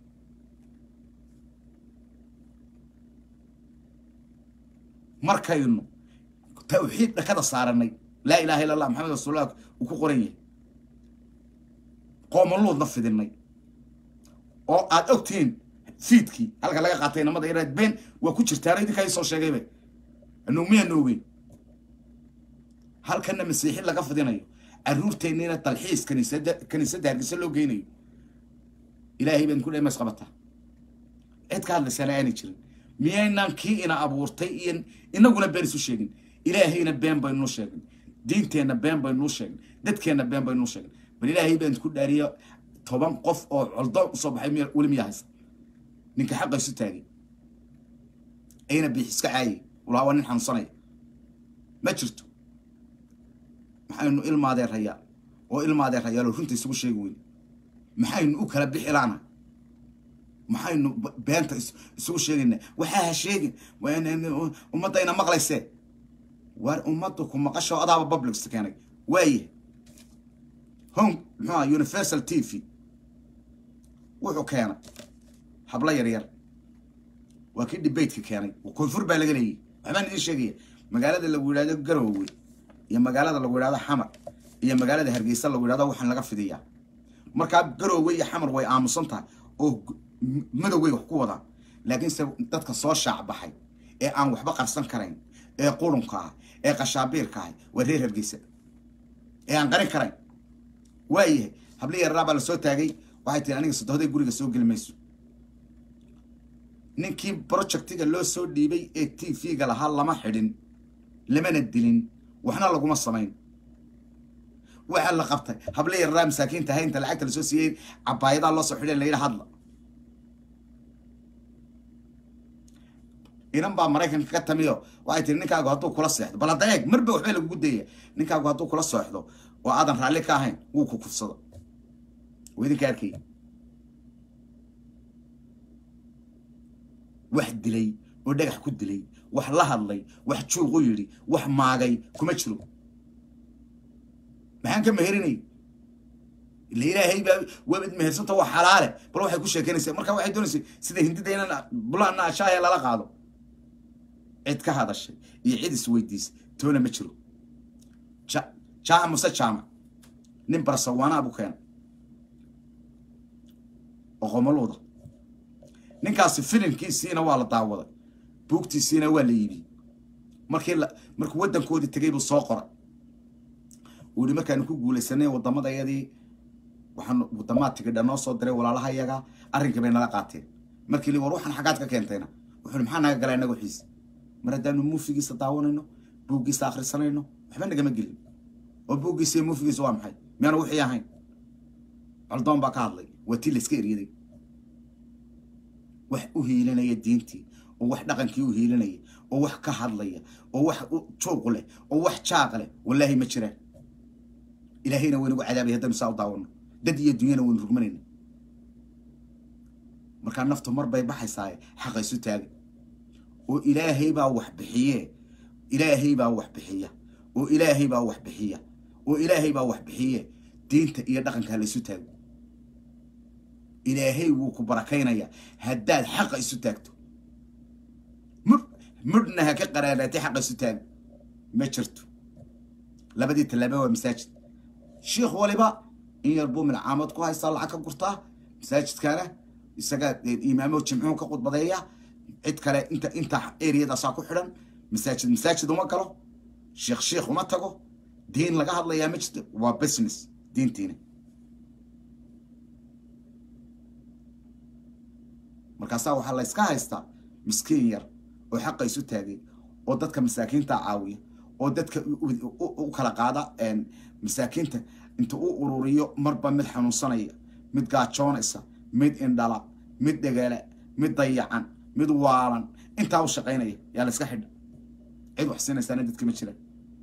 markaynu tawxiid dhakada saaranay la ilaaha illa allah maxamed rasuulullah uu ku qoran yahay qoomaloodna fidinay oo aad ogtiin fiidkii halka laga qaatay namada yaraad been waa ku jirtaa idinka ay soo sheegayba anuu miya noogay halkana masiixi laga fidinayo aruurteennina talxiis kaniisada hargeysa loo geynayo ilaahay baan ku leeyahay masqabata cid ka hadlaysa aan jirin miyaynan kii ina abuurtay inaguna been isu sheegin ilaahayna been baynu sheegin diinteena been baynu sheegin dadkeena been baynu sheegin bal ilaahay baan ku dhaariyo 10 qof oo coldo soo baxay wali miyahays ninka xaq isu taagay ayna bixiska caay walaa waa nin xansanay ma jirto maxaynu ilmaadeen rayaa runtii isugu sheegi weyn maxaynu u kala bixilaana maxaynu beenta isugu sheegayna waxa ha sheegin ummadayna maqlayse war ummaddu ku maqasho adaaba public keenay waaye home universal tv wuxuu keenay habla yar waa kii debate keenay oo koonfur baa laga leeyay waxaan idin sheegay magaalada lagu yiraahdo Garowe iyo magaalada lagu yiraahdo Xamar iyo magaalada Hargeysa lagu yiraahdo waxaan laga fidiyaa marka Garowe iyo Xamar way aamusan tahay oo madoway wax ku wada laakiin dadka soo shaac baxay ee aan waxba qarsan karayn ee qurunka ah ee qashaabiirka ah wareer Hargeysa ee aan qarin karayn waaye hablii raaba la soo taagay waxay tii aniga sadooday guriga soo galmayso ninkii projectiga loo soo dhiibay ee TV-ga laha lama xidhin lamana dilin waxna laguma samayn waxa la qabtay hablii raam saakiinta haynta lacagta la soo siiyay cabaayada loo soo xidhay leeyahay hadla inan baa Mareykanka ka tamiyo waxay tii ninkaagu haduu kula seexdo bal daeeg marba waxba lagu gudeeyaa ninkaagu haduu kula seexdo oo aadan raali ka ahayn wuu ku kufsado weydinka arkay wax dilay oo dhagax ku dilay wax la hadlay wax juuq u yiri wax maagay kuma jiro maxaan ka meherinay ilaahay baa wabad mehersanta wax xalaale bal waxay ku sheekanaysaa marka waxay doonaysaa sida hindida bulaana ashaaya lala qaado cid ka hadashay iyo cid isweydiis toona ma jiro jaama nin barsawaana abu keen oo qomalooda ninkaasi filimkiisiina waa la daawaday buugtiisiina waa la yibi markii wadankoodii tagay buu soo qoray uu markaan ku guuleysanay wadamadayadii waxaan wadamaadka dhanoo soo diray walaalaha iyaga arrinka bay nala qaateen markii war waxaan xagaad ka keentayna wuxuu maxaa naga galay anagu xiis maradaanu muufigiisa daawanayno buugiisa akhrisanayno waxba nagama gelin oo buugiisa muufigiisa waa maxay miyaan wixii ahayn caldoon baa ka hadlay watii la iska eriyaday wax u hiilinaya diintii oo wax dhaqankii u hiilinaya oo wax ka hadlaya oo wax jooq leh oo wax jaaq leh wallahi ma jiraan ilaahayna waynu cadaabay haddana saa u daawano dad iyo dunyana waynu rugmanayna marka naftu mar bay baxaysaa xaqaysu taag oo ilaahay baa wax bixiye ilaahay baa wax bixiya oo ilaahay baa wax bixiya oo ilaahay baa wax bixiye diinta iyo dhaqanka la isu taago ilaahay wuu ku barakaynaya haddaad xaq isu taagto mudnaha ka qaraadaatay xaq isu taag ma jirto labadii talaaba waa masaajid sheekh waliba in yarbu min caamad ku haysta lacag ka gurtaa masaajidkana isaga imaamo jimcuhu ka qudbadeeya cid kale inta area saa ku xiran masaajid uma galo sheekh uma tago diin laga hadlayaa ma jirto waa business diintiina markaasaa waxaa la iska haystaa miskiin yar oo xaqa isu taagay ودتك مساكين تعاوية ودتك وكلا قاعدة مساكين انت أوروريو مربى مد حنوصانية مد قاتشون إسا مد إندلا مد دقالة مد ضيعان مد واران انت هاو الشقينية يا لسكحد عيدو حسين استاندتك مجرى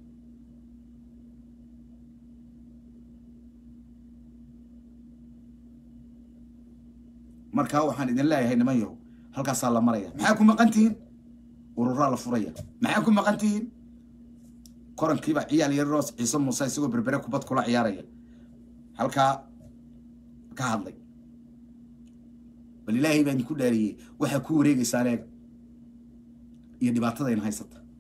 marka waxaan idin leeyahay nimayo halkaas la maraya maxaa ku maqantiin urura la furaya maxaa ku maqantiin korankiiba ciyaal yar roos ciiso muuse isagoo berbere kubad kula ciyaaraya halka ka hadlay bal ilaahay baan ku dhaariyay waxa ku wareegaysaa leeg iyo dhibaatada in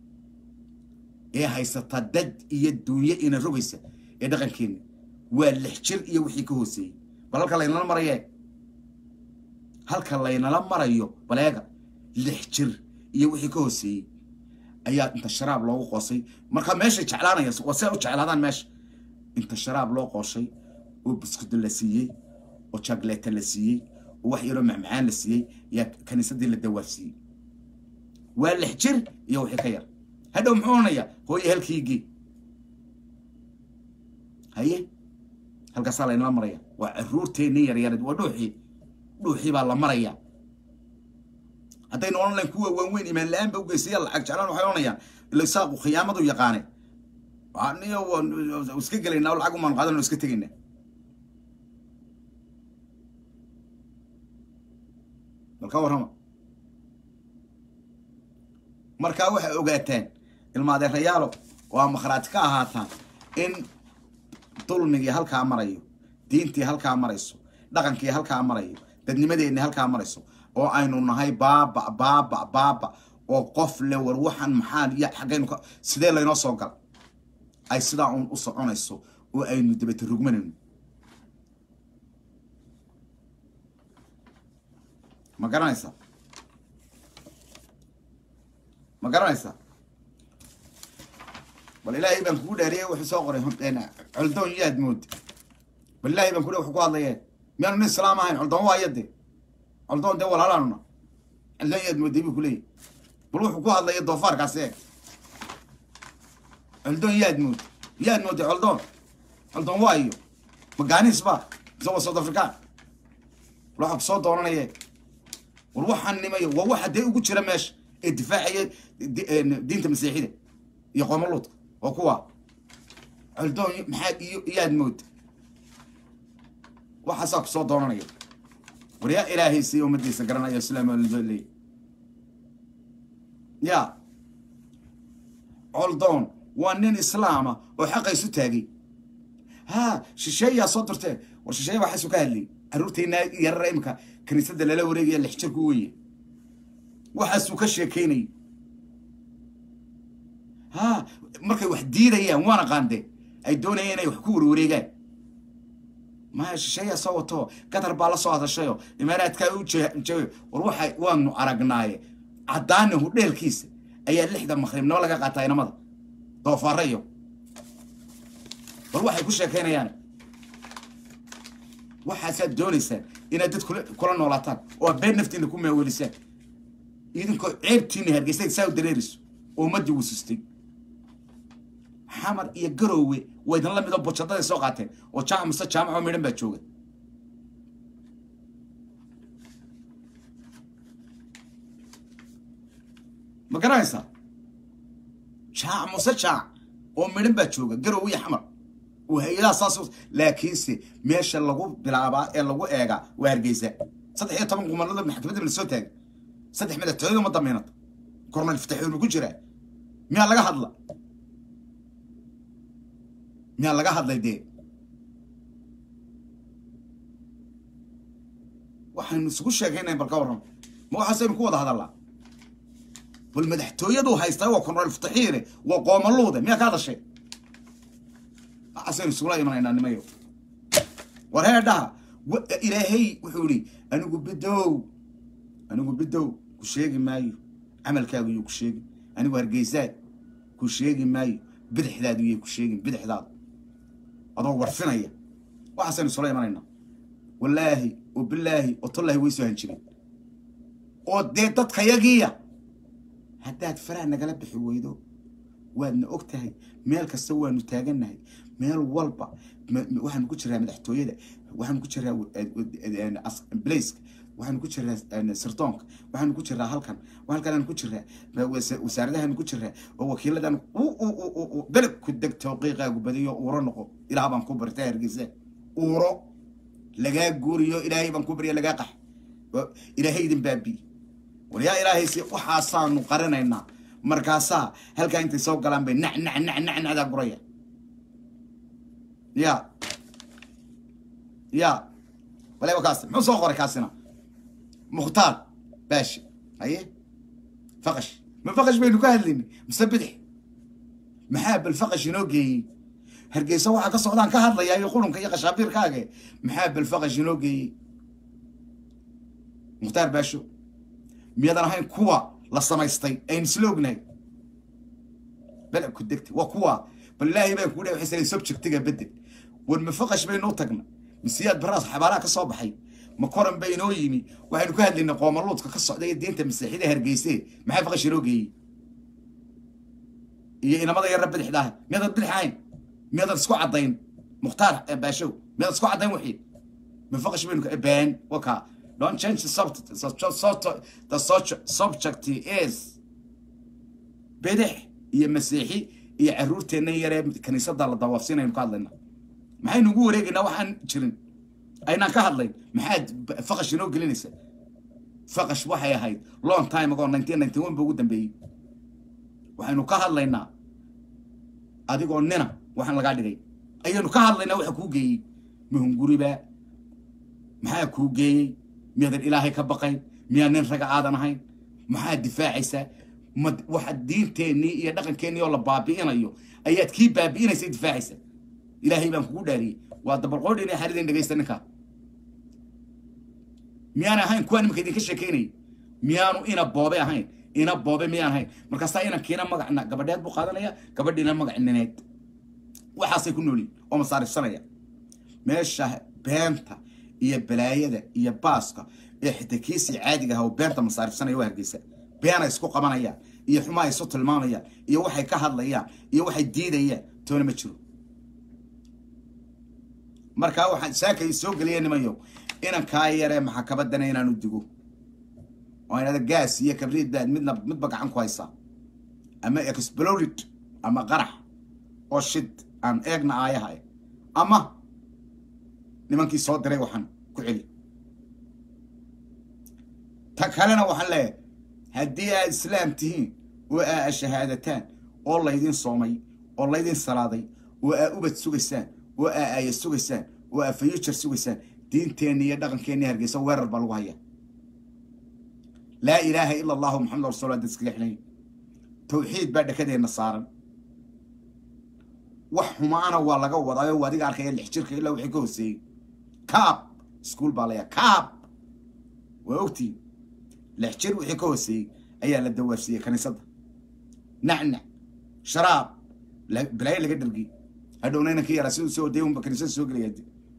haysata dad iyo duunya in rogaysa ee dhaqankeena waa lix jir iyo wixii ka hooseeyay bal halka la maraya halka laynala marayo baleega lix jir iyo wixii ka hooseeyay ayaa inta sharaab loogu qoosay marka meesha jeclaanaya wasay u jeclaadaan meesha inta sharaab loo qooshay oo biskud la siiyay oo chocolate la siiyay oo wax yaro macmacaan la siiyay ya kaniisadii la dawaasiyay waa lix jir iyo wixii ka yar hadhow muxuu oranaya hooyo halkiigi haye halkaas laynala maraya waa caruurteena yar yar waa dhuuxii baa la maraya haddaynu online kuwa waaweyn imaan la'aan ba u geysaya lacag jeclaan waxay oranayaan ila saaqu khiyaamadu yaqaanay aniyo iska gelaynaa lacag uma qaadanno iska tegaynaa marka warama marka waxa ogaataan ilmaadeerayaalo waa makhraati ka ahaataan in dulmigii halkaa marayo diintii halkaa marayso dhaqankii halkaa marayo dadnimadeena halkaa marayso oo aynu nahay baaba oo qof le war waxan maxaan ya xaqaynu sidee laynoo soo gal ay sidaa uun u soconayso oo aynu dibata rugmanayno ma garanaysa bal ilaahay baan kugu dhaariyay wuxuu soo qoray culdoon yaad mood bal ilaahay baan wuxuu ku hadlayay ميانو نسلام هاين علدون وايدي علدون دول هلانونا علدون يد مديبي كلي بروح وكوها الله يدو فارق عسيك علدون يد مود علدون وايو مقاني سبا زوا صوت افريكان روح بصوت دورانا يك وروح النمية وواحد دي وقود شرا ماش الدفاعية دينة المسيحية يقوم اللوط وكوها علدون يد مود وحساب صوت دونانية وريا إلهي سيوم الدي سقرنا يا سلام الجلي يا علدون وانين إسلامة وحقا يسوتاقي ها شيشي يا صدرته وشيشي وحسو كهلي عرورتي يرى إمكا كنيسة دلالة وريقيا اللي حجر قوية وحسو كشيكيني ها مركي وحديدة هي وانا قاندي أي دون هنا يحكور وريقيا ما شيء صوته قدر بالا صوت الشيء إمارات كأوجه وروح وانو أرجناي عدانه ليه الكيس أي اللي حدا مخرب نولا قطعنا ماذا ضفاريو وروح يكوش كينا يعني واحد سد دونيسان إن أدت كل نولاتان وبين نفتي نكون موليسان إذن كو عيبتيني هرجستي ساو دريرس ومدي وسستي حمر يجروي وإذا لم يضبط شطة سوقته وشام مستشام عمرين بتشوجه ما كرايسا شام مستشام عمرين بتشوجه جروي حمر وهي لا صاص لكن سي ماشى اللجو بلعبة اللجو إيجا وهرجيزة صدق طبعا قمنا من حكمة من السوتاج صدق من التعليم ما ضمنت كورنا الفتحين وكجرا مين لقى هذلا مين لقى هذلا يدي واحد نسقوش شاكينا بالقورهم مو حسين كود هذا الله والمدحتو يدو هيستوى كورنا الفتحين وقوم اللوضة مين هذا الشيء حسين سولاي من هنا نميو وهذا إلهي وحولي أنا قل بدو كشيء مايو عمل كاوي كشيء أنا ورجيزات كشيء مايو بدح ذا دويه كشيء بدح ذا أدور فينا هي وحسين سولاي من هنا والله وبالله وطلع ويسو هنشرين وديتك خياجية haddaad faraha nagala bixi weydo waadna ogtahay meel kasta waanu taagannahay meel walba waxaan ku jiraa madaxtooyada waxaan ku jiraa blaze waxaan ku jiraa sirdoonka waxaan ku jiraa halkan ku jiraa wasaaradahan ku jiraa oo wakiiladan dalab ku deg tawqiiqaagu badiyo uuro noqo ilaaha baan ku bartay Hargeysa uuro lagaa guuriyo ilaahay baan ku bariya lagaa qax ilaahay idin baabi waliya ilaahay si waxaasaanu qarinaynaa markaasa halka intay soo galaan bay nacda guraya ya wala wakaas muxuu soo qoray kaasina mukhtaar baashi haye faqash ma faqash baynu ka hadlayni musabix maxaa bal faqash inoo geeyey Hargeysa waxa ka socdaan ka hadlaya iyo qulunka iyo qashaabirkaaga maxaa bal faqash inoo geeyey mukhtaar baasho miyadan ahayn kuwa la samaystay ay nisloognahay bal ku degtay waa kuwa billahi baan ku dhaw xisay subjectiga bedel war ma faqash baynu tagna misiyad baraas xabaaraha ka soo baxay ma koran baynoo yimi waxaynu ka hadlaynaa qoomaluudka ka socday diinta masiixida Hargeysa maxaa faqash inoo geeyey iyo inamada yar rabbi dhixdaah miyadan bidixayn miyadan isku cadayn mukhtaar baasho miyadan isku cadayn wixii ma faqash baynu ka baan waka don't change the subject the subject is bidix iyo masiixi iyo caruurteena yaree kaniisada la dawaafsinaynu ka hadlaynaa maxaynu ugu wareegaynaa waxaan jirin aynaan ka hadlayn maxaad faqash inoo gelinaysa faqash waxay ahayd long time ago 1991 buu ugu dambeeyey waxaynu ka hadlaynaa adigoo nina waxaan laga dhigay ayaynu ka hadlaynaa waxa kuu geeyey muhunguriba maxaa kuu geeyey miyadan ilaahay ka baqay miyaa nin raga aadan ahayn maxaa difaacaysa waxa diinteennii iyo dhaqankeennii oo la baabi'inayo ayaad kii baabi'inaysa difaacaysa ilaahay baan kugu dhaariyey waa dabalqoodh inay xaridan dhagaysta ninka miyaan ahayn kuwa nimka idinka sheekeynay miyaanu ina boobe ahayn ina boobe miyaan ahayn markaasaa inankiina magacna gabadheed buu qaadanaya gabadhiina magac nineed waxaasay ku noolyiin oo masaarifsanaya meesha beenta iyo balaayada iyo baaska ee xitaa kiisii caadiga ah oo beenta masaarifsanaya waa Hargeysa beena isku qabanayaan iyo xumaa isu tilmaamayaan iyo waxay ka hadlayaan iyo waxay diidayaan toona ma jiro markaa waxaan saakay soo galiyay nimayo inaan ka yaree maxkamadan inaan u digo oo inada gaas iyo kabriid baad midba gacan ku haysa ama exploded ama qarax oo shid aan eegna aayahay ama nimankii soo diray waxaan ku celi ta kalena waxaan leeyahay haddii aad islaam tihiin oo aad shahaadataan oo laydin soomay oo laydin salaaday oo aad ubad sugaysaan oo aad aaya sugaysaan oo aad future sugaysaan diinteena iyo dhaqankeena Hargeysa weerar baa lagu hayaa laa ilaaha illa allah muxammad rasuulullah dadkiixnay tawxiid baa dhakadeena saaran wax xumaana waa laga wadaayo wadiga arkay lix jirka ilaa wixii ka hooseeyay kaab school baa layaa kaab waa ogtii lix jir wixii ka hooseeyay ayaa la dawaarsiiyay kaniisada nacnac sharaab balaay laga dhalgay hadhownayna ka yaraa sidoo soo deeyo kaniisada soo galay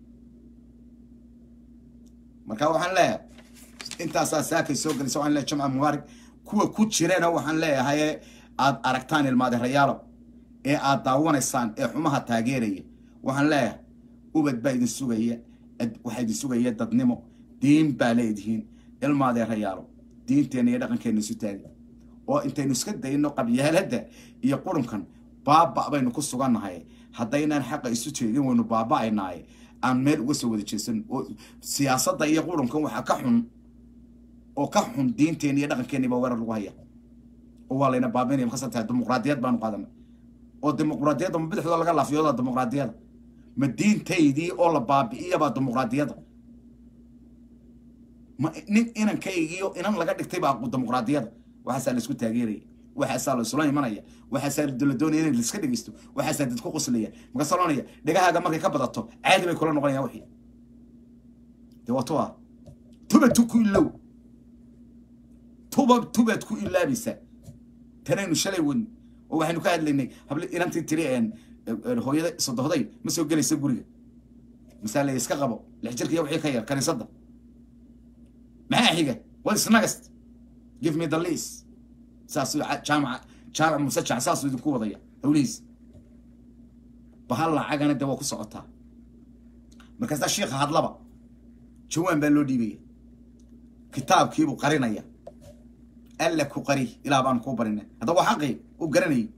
marka waxaan leeyahay intaasaa saakay soo galaysa waxaan leeyahay jamca mubaarak kuwa ku jirana waxaan leeyahay aad aragtaan ilmaade rayaalo ee aad daawanaysaan ee xumaha taageeraya waxaan leeyahay ubad baa idin sugaya waxa idin sugaya dadnimo diin baa leedihiin ilmaade rayaalo diinteena iyo dhaqankeena isu taagi oo intaynu iska dayno qabyaalada iyo qurunkan baaba baynu ku sugannahay haddaynaan xaqa isu jeedin waynu baaba'aynaay aan meel uga soo wada jeesan oo siyaasadda iyo qurunkan waxa ka xun diinteena iyo dhaqankeena baa weerar lagu haya oo waa layna baabiinaya markaas tahay dimuqraadiyad baanu qaadanay oo dimuqraadiyadda ma bidixda laga laafiyooda dimuqraadiyadda ma diintaydii oo la baabi'iyaba dimuqraadiyadda ma nin inankaygiyo inan laga dhigtay baa dimuqraadiyadda waxaasaa la isku taageeraya waxaasaa la isula imanaya waxaasaa la doonaya in la iska dhegeysto waxaasaa dad ku qoslaya markaas loonaya dhagahaaga markay ka badato caadi bay kula noqonayaan wixii dee waa tuwa tubad ku ilow tubad ku ilaabaysa tanaynu shalay wadni oo waxaynu ka hadlaynay habli inantii tiri hooyada sadohday ma soo gelaysa guriga misaal iska qabo lix jirka iyo wixii ka yar kaniisada maxaa xiga what is next give me the list ساسو جامع مسجع ساسو يدكو وضيع وليس بهلا عجنا دوا كسعتها مركز الشيخ هذا لبا جوان بلو ديبي كتاب كيبو قرينيا قال لك قري الى بان كوبرنا هذا هو حقي وقرني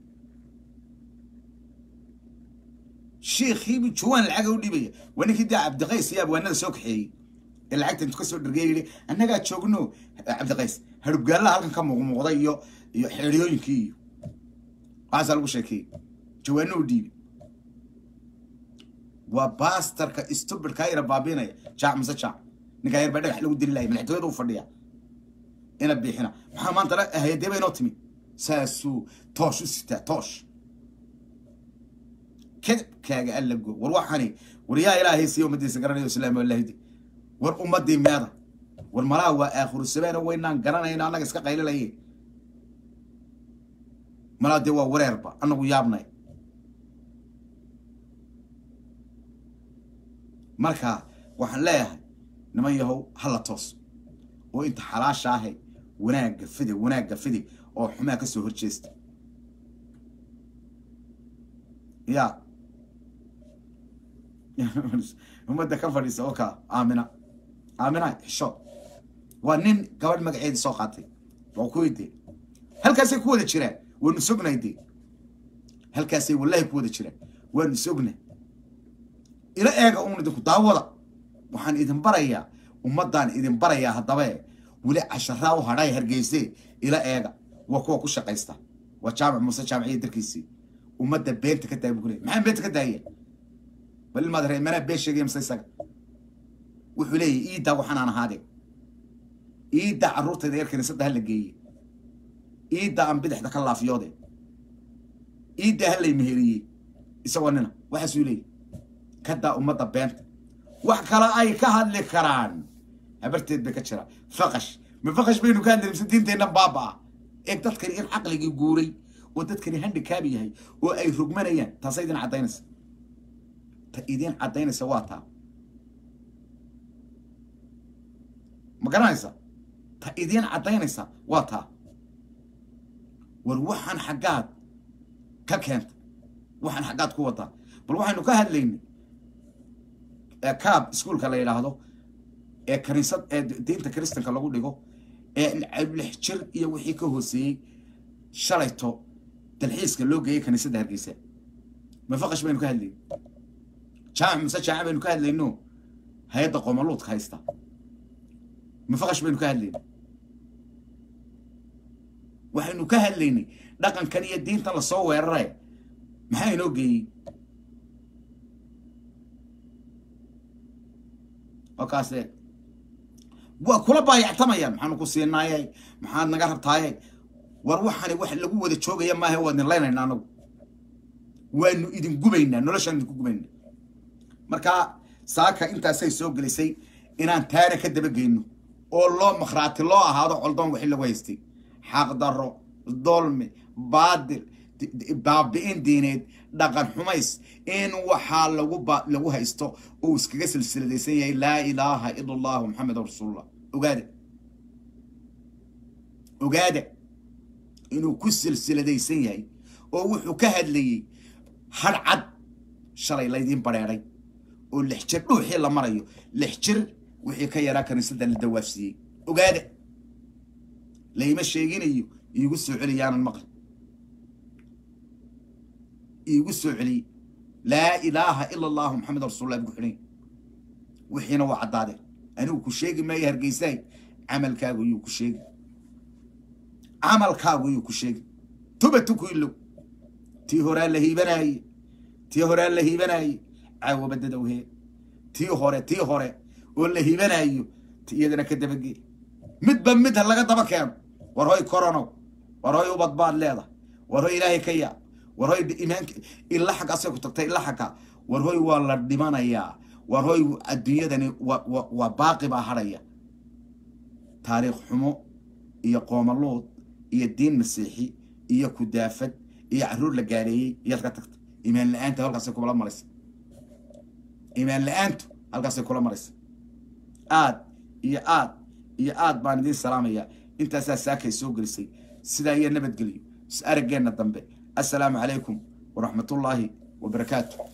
الشيخ يبي جوان العقل وديبي وانا كده عبد القيس يا ابو انا سوكحي العقد انت كسر درجيلي انا قاعد شوقنو عبد القيس هرب قال له halkan ka muuqday iyo xiriirooyinkii aasal ugu sheekay jawaano u dhiibi waa pastorka stupid ka yara baabinaya jaac masaja ninka yar badhax lagu dili lahay madaxtooyada u fadhiya ina bixina maxaa maanta la hay'adaba inoo timi saasu toosh u sita toosh kaaga allago war waxani war yaa ilaahay siyo madiisa garanayo islaam wallahi war ummadii meeda war malaa waa aakhiru sabana weynaan garanayna anaga iska qaylilayay malaa de waa wareerba anagu yaabnay marka waxaan leeyahay niman yahow hala toos oo inta xalaasha ahay wanaaga fidi oo xumaa ka soo horjeesta ya ummadda ka fadhiisa oo ka aamina xisho waa nin gabadh magaceeda soo qaatay waa ku weydiin halkaasay ku wada jiraan waanu sugnaydee halkaasay wallahi ku wada jiraan waanu sugnay ila eega uun idinku daawada waxaan idin barayaa ummaddaan idin barayaa haddaba weli casharaa u hadhay hargeysee ila eega waa kuwa ku shaqaysta waa jaamac muuse jaamaciyya darkiisii ummadda beenta ka daaya buu ku leeyahay maxaan beenta ka daaya bal ilmaad ree manaa been sheegaya mise isaga wuxuu leeyahay iiddaa waxaan aan ahaade iidda carruurtayda yar kiniisadda hala geeye iidda aan bidixda ka laafiyoode iidda halay meheriyey isagoo nina waxaasuu leeyahy kadaa ummadda beenta wax kale ay ka hadli karaan habarteed bay ka jiraan faqash ma faqash baynu ka hadli mise diinteenna baaba ah eeg dadkani in caqligii guuray oo dadkani handikaab yahay oo ay rugmanayaan taasay idin caddaynaysa ta idin caddaynaysa waa taa ma garanaysa ta idin caddaynaysa waa taa war waxaan xaggaad ka keenta waxaan xaggaad ku wadaa bal waxaynu ka hadlaynay kaab iskuulka la yidhaahdo ee kaniisad ee diinta kiristanka lagu dhigo ee lix jir iyo wixii ka hooseeyey shalayto dalxiiska loo geeyey kaniisadda hargeysa ma faqash baynu ka hadlaynay jaamac mise jaamac baynu ka hadlayno hay-adda qoomaluudka haysta ma faqash baynu ka hadlaynay waxaynu ka hadlaynay dhaqankan iyo diintan lasoo weeraray maxaa inoo geeyey وكاسة وكل باي اعتميا محن كوسيناي محن نجرب تاي وروحني واحد لجوه ذا شوقة يا ما هو إن الله ينانو وإنه إذن جبينا نلاش عندك جبينا مركا ساكا أنت سي سوق اللي سي إن أنت تارك كده بجينه الله مخرات الله هذا علضان وحلا ويستي حق ضره ظلم بادل بابين دينيد دقن حميس إن وحال لو هيستو وسكجس السلسلة سيء لا إله إلا الله محمد رسول الله وقاده إنه كل سلسلة دي سيء وحكاهد لي هالعد شري لا يدين بريري والحجر روحي الله مريو الحجر وحكاية راكن يسد الدوافسي وقاده لا يمشي يجيني يقصوا عليان المغرب يقصوا علي لا إله إلا الله محمد رسول الله بقولين وحين وعد هذا أنا وكشيء ما يهرجيساي عمل كاغو يوكشيء عمل كاغو يوكشيء تبتو كله تيهورا اللي هي بناي عاو بددوا هي تيهورا واللي هي بناي تيدنا كده بقي متبمدها لقى طبعا كام وراي كورونا وراي وبطبال ليضة وراي إلهي كيا وراي إيمانك إلا حق أصير كتبتي إلا حق وراي والله دمانا يا وراي الدنيا دني وباقي بحرية تاريخ حمو إيا قوم الله إيا الدين المسيحي إيا كدافد إيا عرور لقاري إيا تكتكت إيمان لأنت هلقا سيكو بلا مرس إيمان لأنت هلقا سيكو بلا مرس آد بان دين السلام إيا إنت أساساك يسوق لسي سيدا هي النبت قليو سأرقينا الضنبي السلام عليكم ورحمة الله وبركاته.